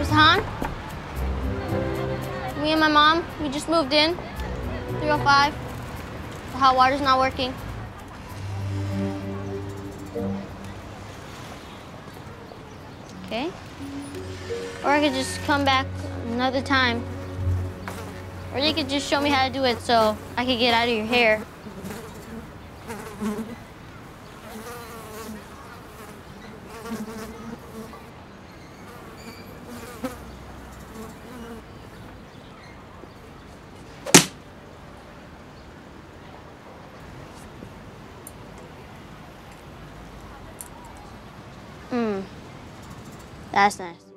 Han? Me and my mom, we just moved in. 305. The hot water's not working. Okay. Or I could just come back another time. Or you could just show me how to do it so I could get out of your hair. That's nice.